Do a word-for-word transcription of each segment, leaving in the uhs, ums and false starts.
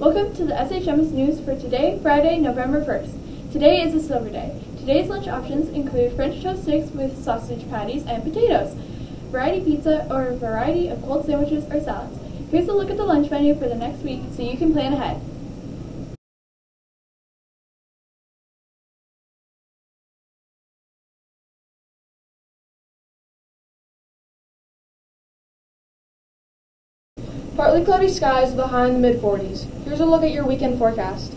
Welcome to the S H M S News for today, Friday, November first. Today is a silver day. Today's lunch options include French toast sticks with sausage patties and potatoes, variety pizza, or a variety of cold sandwiches or salads. Here's a look at the lunch menu for the next week so you can plan ahead. Partly cloudy skies with a high in the mid forties. Here's a look at your weekend forecast.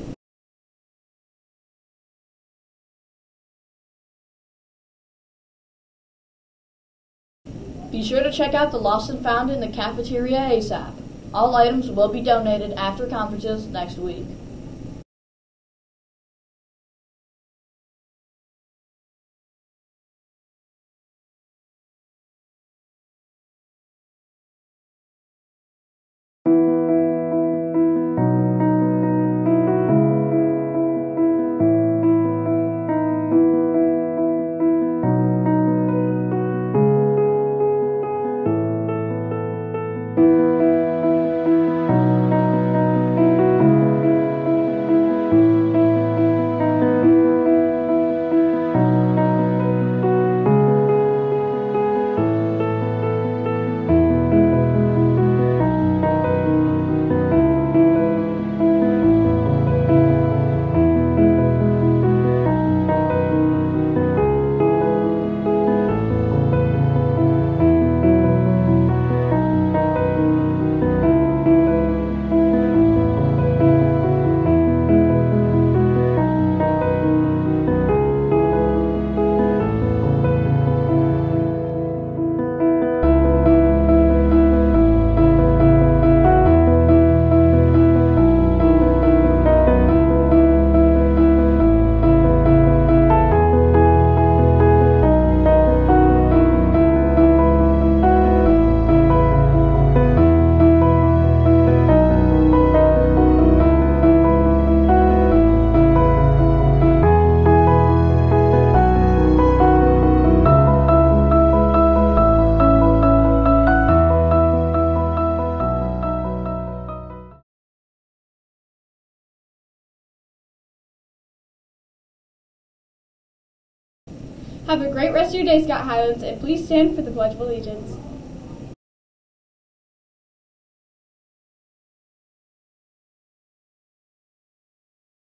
Be sure to check out the Lost and Found in the cafeteria ASAP. All items will be donated after conferences next week. Have a great rest of your day, Scott Highlands, and please stand for the Pledge of Allegiance.